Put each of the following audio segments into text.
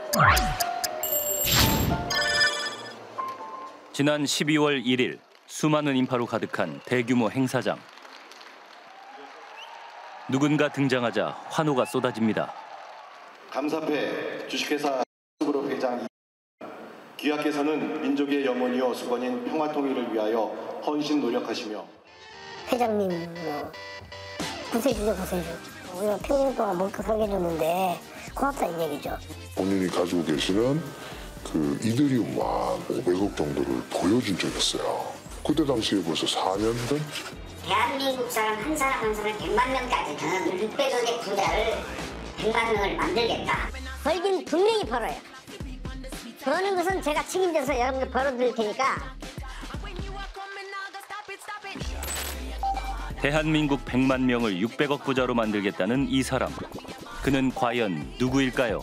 지난 12월 1일 수많은 인파로 가득한 대규모 행사장. 누군가 등장하자 환호가 쏟아집니다. 감사패 주식회사 그룹 회장 귀하께서는 민족의 영혼이요 수건인 평화통일을 위하여 헌신 노력하시며 회장님 구세주죠 구세주. 우리가 평생 동안 먹고 살게 해줬는데 고맙다는 얘기죠. 본인이 가지고 계시는 그 이더리움만 500억 정도를 보여준 적이 있어요. 그때 당시에 벌써 4년 전? 대한민국 사람 한 사람 한 사람 100만 명까지는 600억의 부자를 100만 명을 만들겠다. 벌긴 분명히 벌어요. 버는 것은 제가 책임져서 여러분들 벌어드릴 테니까. 대한민국 100만 명을 600억 부자로 만들겠다는 이 사람. 그는 과연 누구일까요?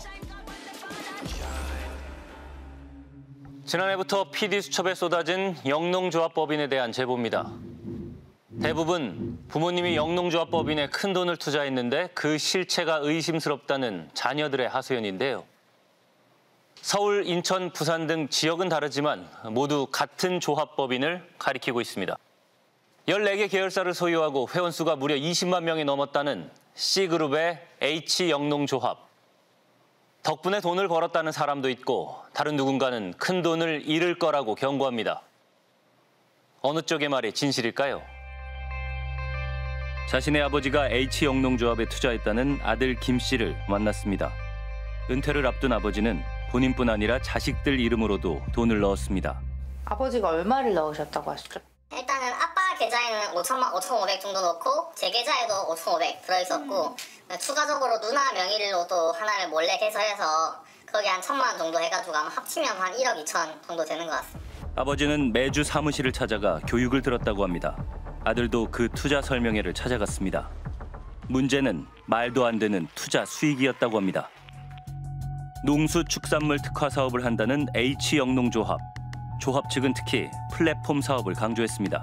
지난해부터 PD 수첩에 쏟아진 영농조합법인에 대한 제보입니다. 대부분 부모님이 영농조합법인에 큰 돈을 투자했는데 그 실체가 의심스럽다는 자녀들의 하소연인데요. 서울, 인천, 부산 등 지역은 다르지만 모두 같은 조합법인을 가리키고 있습니다. 14개 계열사를 소유하고 회원수가 무려 20만 명이 넘었다는 C그룹의 H영농조합. 덕분에 돈을 벌었다는 사람도 있고 다른 누군가는 큰 돈을 잃을 거라고 경고합니다. 어느 쪽의 말이 진실일까요? 자신의 아버지가 H영농조합에 투자했다는 아들 김 씨를 만났습니다. 은퇴를 앞둔 아버지는 본인뿐 아니라 자식들 이름으로도 돈을 넣었습니다. 아버지가 얼마를 넣으셨다고 하시죠? 일단은 아빠 계좌에는 5천만 5,500 정도 넣고 제 계좌에도 5,500 들어있었고 추가적으로 누나 명의로 또 하나를 몰래 개설해서 거기 한 1,000만 원 정도 해가지고 아마 합치면 한 1억 2천 정도 되는 것 같습니다. 아버지는 매주 사무실을 찾아가 교육을 들었다고 합니다. 아들도 그 투자 설명회를 찾아갔습니다. 문제는 말도 안 되는 투자 수익이었다고 합니다. 농수축산물 특화 사업을 한다는 H영농조합. 조합 측은 특히 플랫폼 사업을 강조했습니다.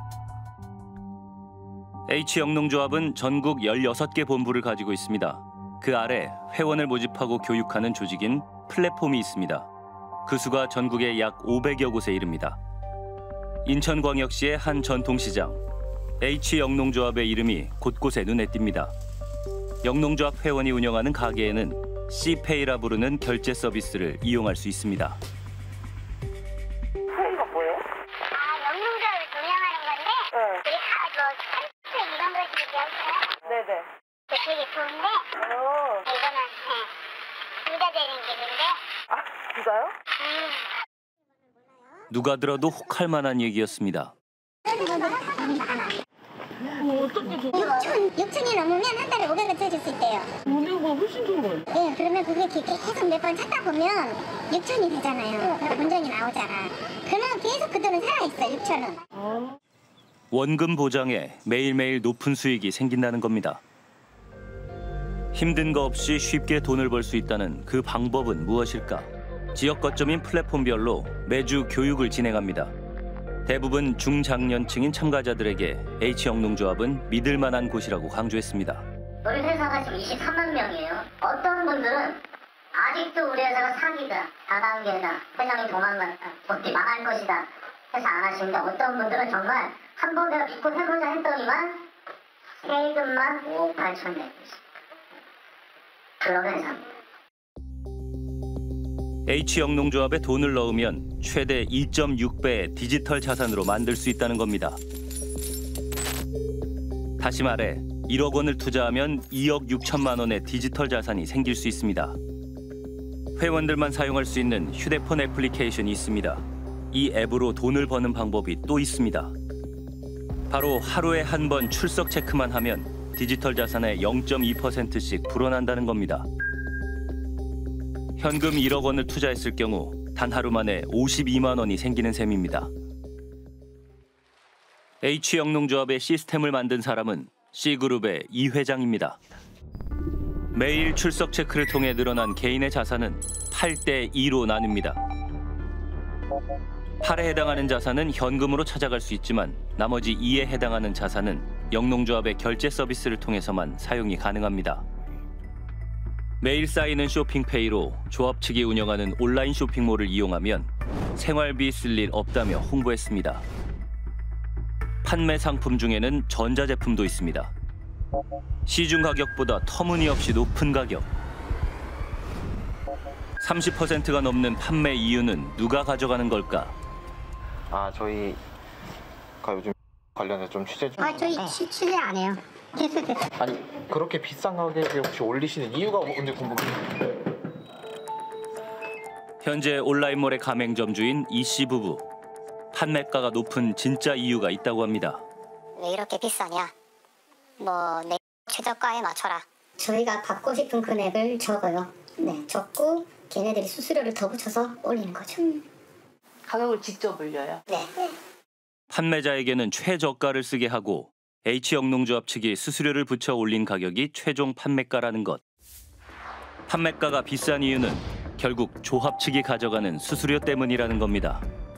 H영농조합은 전국 16개 본부를 가지고 있습니다. 그 아래 회원을 모집하고 교육하는 조직인 플랫폼이 있습니다. 그 수가 전국에 약 500여 곳에 이릅니다. 인천광역시의 한 전통시장, H영농조합의 이름이 곳곳에 눈에 띕니다. 영농조합 회원이 운영하는 가게에는 C페이라 부르는 결제 서비스를 이용할 수 있습니다. 네네. 되게 좋은데 이거는 부자 되는 길인데. 아, 진짜요? 누가 들어도 혹할 만한 얘기였습니다. 6천이 넘으면 한 달에 500원 써줄 수 있대요. 500원 훨씬 좋은 거예요. 네, 그러면 그게 계속 몇 번 찾다 보면 6천이 되잖아요. 그럼 본전이 나오잖아. 그러면 계속 그 돈은 살아있어, 6천은. 원금 보장에 매일매일 높은 수익이 생긴다는 겁니다. 힘든 거 없이 쉽게 돈을 벌 수 있다는 그 방법은 무엇일까? 지역 거점인 플랫폼별로 매주 교육을 진행합니다. 대부분 중장년층인 참가자들에게 H영농조합은 믿을 만한 곳이라고 강조했습니다. 우리 회사가 지금 23만 명이에요. 어떤 분들은 아직도 우리 회사가 사기다, 다단계다, 회장이 도망갔다, 어디 망할 것이다 해서 안 하시는데 어떤 분들은 정말 한 번 내가 믿고 해보자 했더니만 세금만 5억 8천 내고 있습니다. 그런 회사입니다. H영농조합에 돈을 넣으면 최대 2.6배의 디지털 자산으로 만들 수 있다는 겁니다. 다시 말해 1억 원을 투자하면 2억 6천만 원의 디지털 자산이 생길 수 있습니다. 회원들만 사용할 수 있는 휴대폰 애플리케이션이 있습니다. 이 앱으로 돈을 버는 방법이 또 있습니다. 바로 하루에 한 번 출석 체크만 하면 디지털 자산의 0.2%씩 불어난다는 겁니다. 현금 1억 원을 투자했을 경우 단 하루 만에 52만 원이 생기는 셈입니다. H영농조합의 시스템을 만든 사람은 C그룹의 이 회장입니다. 매일 출석 체크를 통해 늘어난 개인의 자산은 8대 2로 나뉩니다. 8에 해당하는 자산은 현금으로 찾아갈 수 있지만 나머지 2에 해당하는 자산은 영농조합의 결제 서비스를 통해서만 사용이 가능합니다. 매일 쌓이는 쇼핑페이로 조합 측이 운영하는 온라인 쇼핑몰을 이용하면 생활비 쓸 일 없다며 홍보했습니다. 판매 상품 중에는 전자제품도 있습니다. 시중 가격보다 터무니없이 높은 가격. 30%가 넘는 판매 이유는 누가 가져가는 걸까? 저희가 요즘 관련해서 좀 취재 중. 저희 취재 안 해요. 됐어. 아니 그렇게 비싼 가격에 혹시 올리시는 이유가 뭔지 궁금해요. 현재 온라인몰의 가맹점주인 이 씨 부부. 판매가가 높은 진짜 이유가 있다고 합니다. 왜 이렇게 비싸냐? 내 최저가에 맞춰라. 저희가 받고 싶은 금액을 적어요. 네, 적고 걔네들이 수수료를 더 붙여서 올리는 거죠. 가격을 직접 올려요? 네. 판매자에게는 최저가를 쓰게 하고 H영농조합 측이 수수료를 붙여 올린 가격이 최종 판매가라는 것. 판매가가 비싼 이유는 결국 조합 측이 가져가는 수수료 때문이라는 겁니다.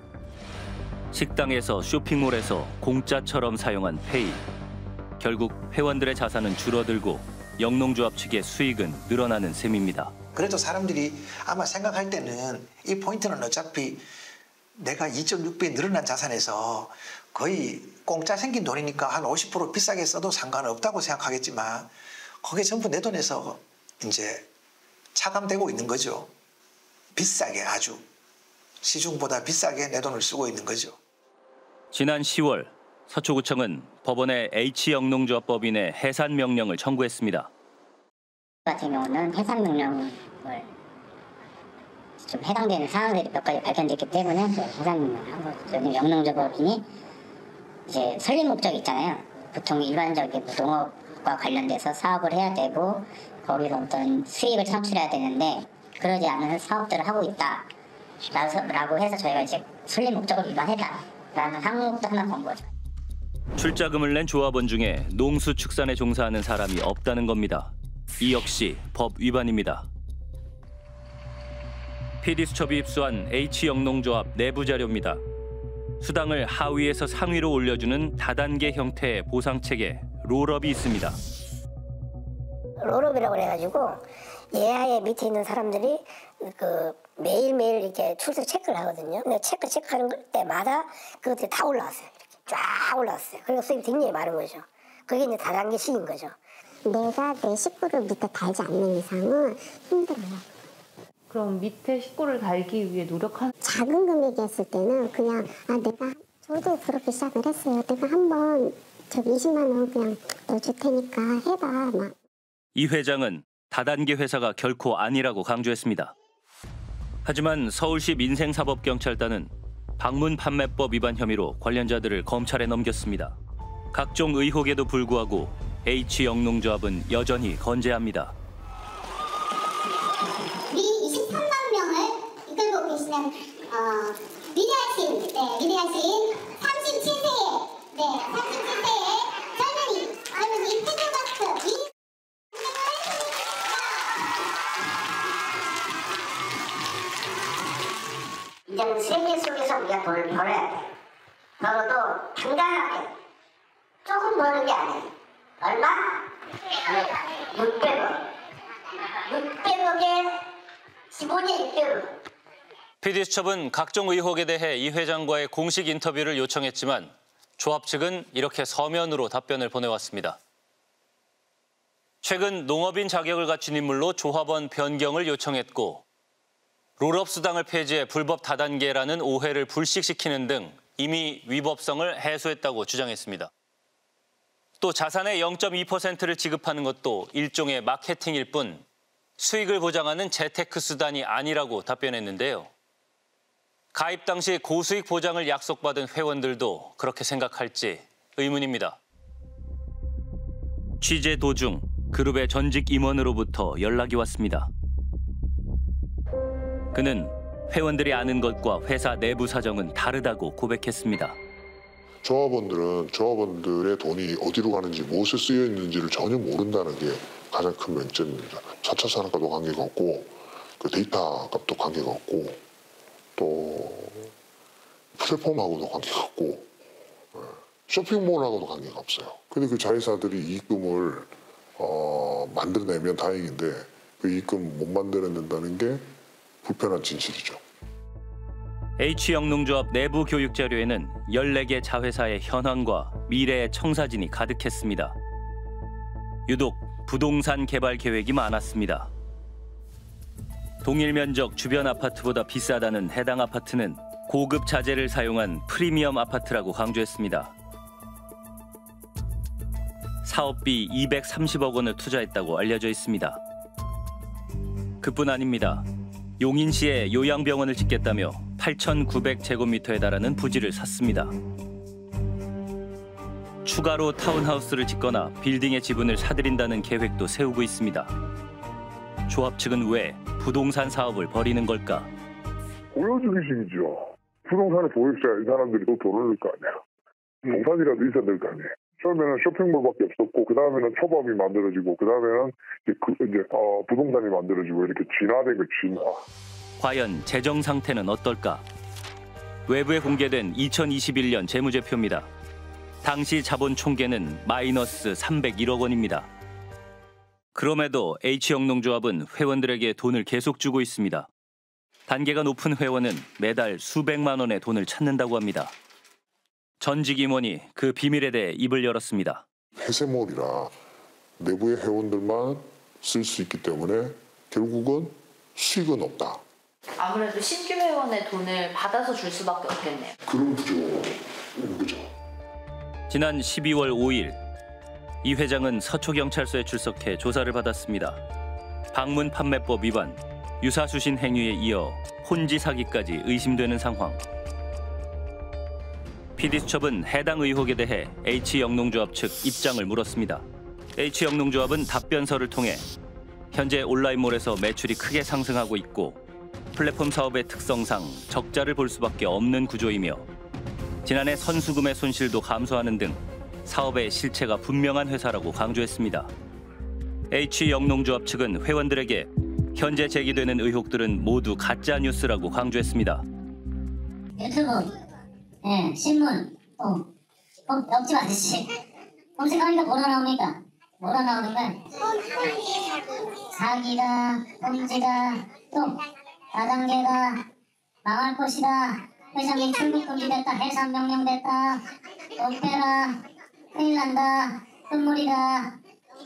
식당에서 쇼핑몰에서 공짜처럼 사용한 페이. 결국 회원들의 자산은 줄어들고 영농조합 측의 수익은 늘어나는 셈입니다. 그래도 사람들이 아마 생각할 때는 이 포인트는 어차피 내가 2.6배 늘어난 자산에서 거의 공짜 생긴 돈이니까 한 50% 비싸게 써도 상관없다고 생각하겠지만 거기에 전부 내 돈에서 이제 차감되고 있는 거죠. 비싸게 아주 시중보다 비싸게 내 돈을 쓰고 있는 거죠. 지난 10월 서초구청은 법원에 H영농조합 법인의 해산 명령을 청구했습니다. 같은 경우는 해산 명령을 좀 해당되는 사항들이 몇 가지 발견됐기 때문에 해산 명령을 한 거죠. 영농조합법인이 이제 설립 목적이 있잖아요. 보통 일반적인 농업과 관련돼서 사업을 해야 되고 거기서 어떤 수익을 창출해야 되는데 그러지 않은 사업들을 하고 있다라고 해서 저희가 이제 설립 목적을 위반했다라는 항목도 하나 건 거죠. 출자금을 낸 조합원 중에 농수축산에 종사하는 사람이 없다는 겁니다. 이 역시 법 위반입니다. PD수첩이 입수한 H영농조합 내부 자료입니다. 수당을 하위에서 상위로 올려주는 다단계 형태의 보상체계 롤업이 있습니다. 롤업이라고 해가지고 예하에 밑에 있는 사람들이 매일매일 이렇게 출석 체크를 하거든요. 근데 체크하는 때마다 그것들이 다 올라왔어요. 이렇게 쫙 올라왔어요. 그리고 수입이 굉장히 많은 거죠. 그게 이제 다단계식인 거죠. 내가 내 식구를 밑에 달지 않는 이상은 힘들어요. 그럼 밑에 식구를 달기 위해 노력하는 작은 금액이었을 때는 그냥 저도 그렇게 시작을 했어요. 내가 한번 20만 원 그냥 넣어줄 테니까 해봐 막. 이 회장은 다단계 회사가 결코 아니라고 강조했습니다. 하지만 서울시 민생사법경찰단은 방문판매법 위반 혐의로 관련자들을 검찰에 넘겼습니다. 각종 의혹에도 불구하고 H영농조합은 여전히 건재합니다. 우리 23만 명을 이끌고 계시는 위대하신 37세의 젊은이 이태조박스 이제는 세계 속에서 우리가 돈을 벌어야 돼. 벌어도 당당하게 조금 버는 게 아니에요. 얼마? 600억. 600억에 15년 600억. PD수첩은 각종 의혹에 대해 이 회장과의 공식 인터뷰를 요청했지만 조합 측은 이렇게 서면으로 답변을 보내왔습니다. 최근 농업인 자격을 갖춘 인물로 조합원 변경을 요청했고 롤업 수당을 폐지해 불법 다단계라는 오해를 불식시키는 등 이미 위법성을 해소했다고 주장했습니다. 또 자산의 0.2%를 지급하는 것도 일종의 마케팅일 뿐 수익을 보장하는 재테크 수단이 아니라고 답변했는데요. 가입 당시 고수익 보장을 약속받은 회원들도 그렇게 생각할지 의문입니다. 취재 도중 그룹의 전직 임원으로부터 연락이 왔습니다. 그는 회원들이 아는 것과 회사 내부 사정은 다르다고 고백했습니다. 조합원들은 조합원들의 돈이 어디로 가는지 무엇에 쓰여 있는지를 전혀 모른다는 게 가장 큰 맹점입니다. 4차 산업과도 관계가 없고 그 데이터 값도 관계가 없고 또 플랫폼하고도 관계가 없고 쇼핑몰하고도 관계가 없어요. 근데 그 자회사들이 이익금을 만들어내면 다행인데 그 입금 못 만들어낸다는 게 불편한 진실이죠. H영농조합 내부 교육 자료에는 14개 자회사의 현황과 미래의 청사진이 가득했습니다. 유독 부동산 개발 계획이 많았습니다. 동일 면적 주변 아파트보다 비싸다는 해당 아파트는 고급 자재를 사용한 프리미엄 아파트라고 강조했습니다. 사업비 230억 원을 투자했다고 알려져 있습니다. 그뿐 아닙니다. 용인시에 요양병원을 짓겠다며 8,900제곱미터에 달하는 부지를 샀습니다. 추가로 타운하우스를 짓거나 빌딩의 지분을 사들인다는 계획도 세우고 있습니다. 조합 측은 왜 부동산 사업을 벌이는 걸까? 보여주기식이죠. 부동산의 보유자 이 사람들이 또 돈을 넣을 거 아니야. 동산이라도 있어야 될 거 아니에요. 처음에는 쇼핑몰밖에 없었고, 그 다음에는 초밥이 만들어지고, 그 다음에는 부동산이 만들어지고, 이렇게 진화된 거 진화. 과연 재정 상태는 어떨까? 외부에 공개된 2021년 재무제표입니다. 당시 자본 총계는 마이너스 301억 원입니다. 그럼에도 H영농조합은 회원들에게 돈을 계속 주고 있습니다. 단계가 높은 회원은 매달 수백만 원의 돈을 찾는다고 합니다. 전직 임원이 그 비밀에 대해 입을 열었습니다. 폐쇄몰이라 내부의 회원들만 쓸 수 있기 때문에 결국은 수익은 없다. 아무래도 신규 회원의 돈을 받아서 줄 수밖에 없겠네요. 그런 구조죠. 지난 12월 5일 이 회장은 서초경찰서에 출석해 조사를 받았습니다. 방문 판매법 위반, 유사수신 행위에 이어 혼지 사기까지 의심되는 상황. PD수첩은 해당 의혹에 대해 H영농조합 측 입장을 물었습니다. H영농조합은 답변서를 통해 현재 온라인몰에서 매출이 크게 상승하고 있고 플랫폼 사업의 특성상 적자를 볼 수밖에 없는 구조이며 지난해 선수금의 손실도 감소하는 등 사업의 실체가 분명한 회사라고 강조했습니다. H영농조합 측은 회원들에게 현재 제기되는 의혹들은 모두 가짜 뉴스라고 강조했습니다. 유튜브, 신문, 옆집 아저씨 검색하니까 뭐라 나옵니까? 뭐라 나오는 거야? 사기다, 범죄다, 또 다단계다, 망할 것이다, 회장님 출국 금지됐다, 해산 명령됐다, 돈 빼라, 큰일 난다, 끝물이다,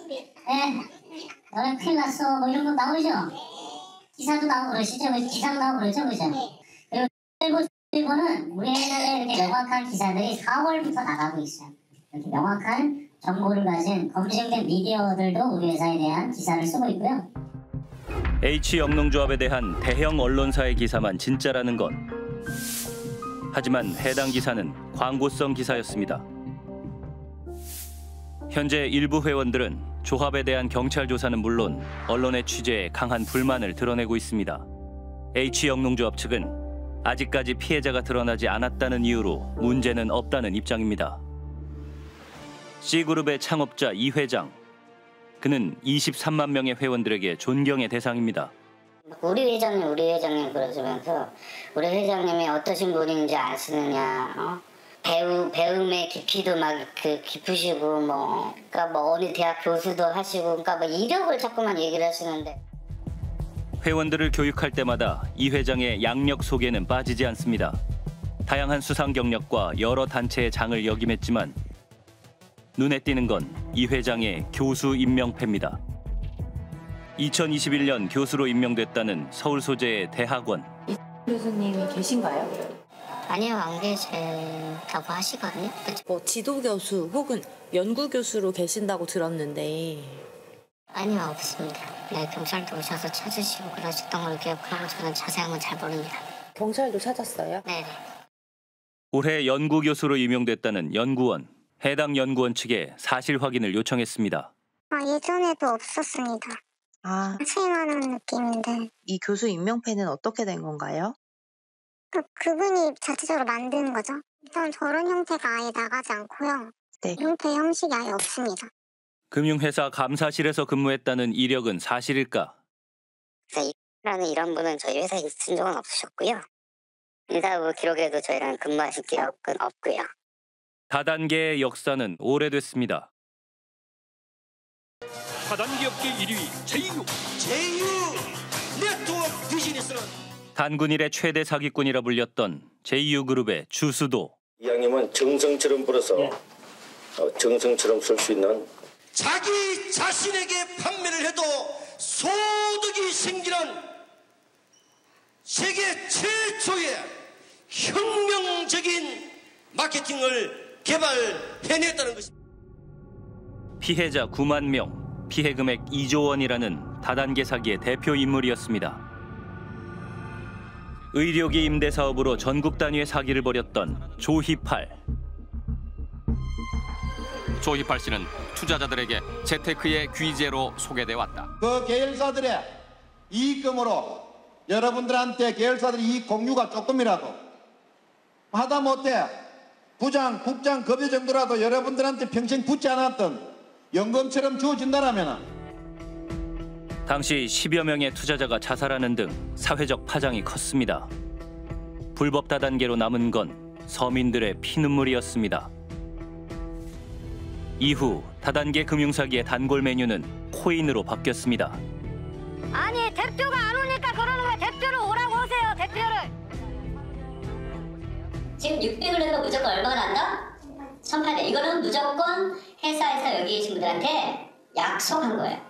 너네 큰일 났어, 뭐 이런 거 나오죠? 기사도 나오고 그러시죠? 기사도 나오고 그러죠, 그죠? 그리고 일본은 우리나라에 이렇게 명확한 기사들이 4월부터 나가고 있어요. 이렇게 명확한 정보를 가진 검증된 미디어들도 우리 회사에 대한 기사를 쓰고 있고요. H영농조합에 대한 대형 언론사의 기사만 진짜라는 것. 하지만 해당 기사는 광고성 기사였습니다. 현재 일부 회원들은 조합에 대한 경찰 조사는 물론 언론의 취재에 강한 불만을 드러내고 있습니다. H영농조합 측은 아직까지 피해자가 드러나지 않았다는 이유로 문제는 없다는 입장입니다. C그룹의 창업자 이 회장. 그는 23만 명의 회원들에게 존경의 대상입니다. 우리 회장님 그러시면서 우리 회장님이 어떠신 분인지 아시느냐, 배움의 깊이도 막 깊으시고 그러니까 어느 대학 교수도 하시고 그러니까 이력을 자꾸만 얘기를 하시는데 회원들을 교육할 때마다 이 회장의 양력 소개는 빠지지 않습니다. 다양한 수상 경력과 여러 단체의 장을 역임했지만 눈에 띄는 건 이 회장의 교수 임명패입니다. 2021년 교수로 임명됐다는 서울 소재의 대학원. 이 교수님이 계신가요? 아니요, 안 계시다고 하시거든요. 뭐 지도 교수 혹은 연구 교수로 계신다고 들었는데. 아니요, 없습니다. 네, 경찰도 오셔서 찾으시고 그러셨던 걸 기억하고 저는 자세한 건 잘 모릅니다. 경찰도 찾았어요? 네. 올해 연구 교수로 임명됐다는 연구원. 해당 연구원 측에 사실 확인을 요청했습니다. 예전에도 없었습니다. 취임하는 느낌인데. 이 교수 임명패는 어떻게 된 건가요? 그분이 자체적으로 만든 거죠. 일단 저런 형태가 아예 나가지 않고요. 네. 형태 형식이 아예 없습니다. 금융회사 감사실에서 근무했다는 이력은 사실일까? 라는 이런 분은 저희 회사에 있은 적은 없으셨고요. 인사부 기록에도 저희랑 근무하신 기록은 없고요. 다단계의 역사는 오래됐습니다. 다단계업계 1위 제이유 네트워크 비즈니스는 단군 일의 최대 사기꾼이라 불렸던 제이유그룹의 주수도. 이왕이면 정성처럼 불어서 정성처럼 쓸 수 있는 자기 자신에게 판매를 해도 소득이 생기는 세계 최초의 혁명적인 마케팅을 개발해냈다는 것입니다. 피해자 9만 명, 피해 금액 2조 원이라는 다단계 사기의 대표 인물이었습니다. 의료기 임대 사업으로 전국 단위의 사기를 벌였던 조희팔. 조희팔 씨는 투자자들에게 재테크의 귀재로 소개돼 왔다. 그 계열사들의 이익금으로 여러분들한테 계열사들의 이익 공유가 조금이라도 하다못해 부장, 국장 급여 정도라도 여러분들한테 평생 붙지 않았던 연금처럼 주어진다라면 당시 10여 명의 투자자가 자살하는 등 사회적 파장이 컸습니다. 불법 다단계로 남은 건 서민들의 피눈물이었습니다. 이후 다단계 금융사기의 단골 메뉴는 코인으로 바뀌었습니다. 아니 대표가 안 오니까 그러는 거야. 대표를 오라고 하세요. 대표를. 지금 600을 내면 무조건 얼마가 난다? 1800. 이거는 무조건 회사에서 여기 계신 분들한테 약속한 거예요.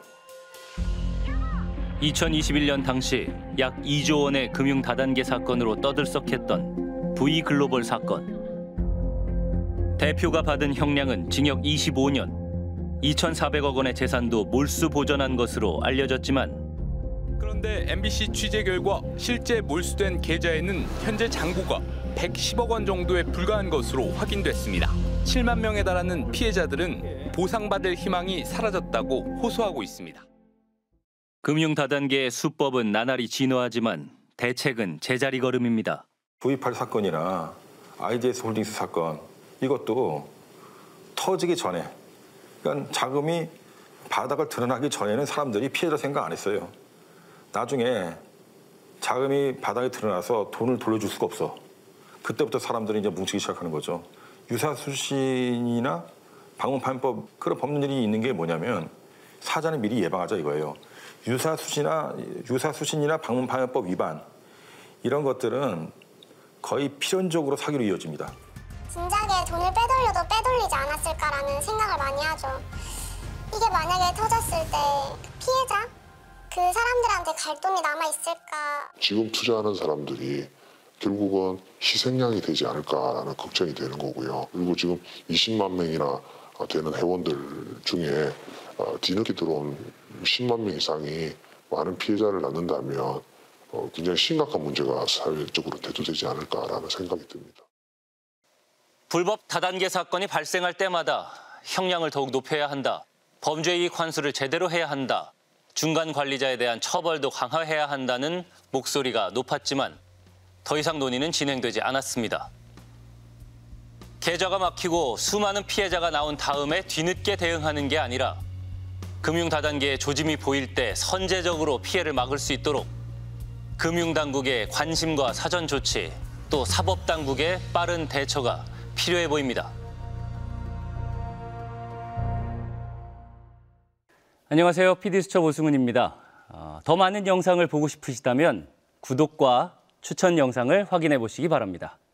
2021년 당시 약 2조 원의 금융 다단계 사건으로 떠들썩했던 V글로벌 사건. 대표가 받은 형량은 징역 25년, 2,400억 원의 재산도 몰수 보전한 것으로 알려졌지만 그런데 MBC 취재 결과 실제 몰수된 계좌에는 현재 잔고가 110억 원 정도에 불과한 것으로 확인됐습니다. 7만 명에 달하는 피해자들은 보상받을 희망이 사라졌다고 호소하고 있습니다. 금융 다단계의 수법은 나날이 진화하지만 대책은 제자리 걸음입니다. V8 사건이나 IDS 홀딩스 사건 이것도 터지기 전에 그러니까 자금이 바닥을 드러나기 전에는 사람들이 피해자 생각 안 했어요. 나중에 자금이 바닥에 드러나서 돈을 돌려줄 수가 없어. 그때부터 사람들이 이제 뭉치기 시작하는 거죠. 유사수신이나 방문판법 그런 법률이 있는 게 뭐냐면 사전에 미리 예방하자 이거예요. 유사수신이나 방문판법 위반 이런 것들은 거의 필연적으로 사기로 이어집니다. 진작에 돈을 빼돌려도 빼돌리지 않았을까라는 생각을 많이 하죠. 이게 만약에 터졌을 때 피해자? 그 사람들한테 갈 돈이 남아있을까? 지금 투자하는 사람들이 결국은 희생양이 되지 않을까라는 걱정이 되는 거고요. 그리고 지금 20만 명이나 되는 회원들 중에 뒤늦게 들어온 10만 명 이상이 많은 피해자를 낳는다면 굉장히 심각한 문제가 사회적으로 대두되지 않을까라는 생각이 듭니다. 불법 다단계 사건이 발생할 때마다 형량을 더욱 높여야 한다. 범죄 이익 환수를 제대로 해야 한다. 중간 관리자에 대한 처벌도 강화해야 한다는 목소리가 높았지만 더 이상 논의는 진행되지 않았습니다. 계좌가 막히고 수많은 피해자가 나온 다음에 뒤늦게 대응하는 게 아니라 금융다단계의 조짐이 보일 때 선제적으로 피해를 막을 수 있도록 금융당국의 관심과 사전 조치, 또 사법당국의 빠른 대처가 필요해 보입니다. 안녕하세요. PD수첩 오승훈입니다. 더 많은 영상을 보고 싶으시다면 구독과 추천 영상을 확인해 보시기 바랍니다.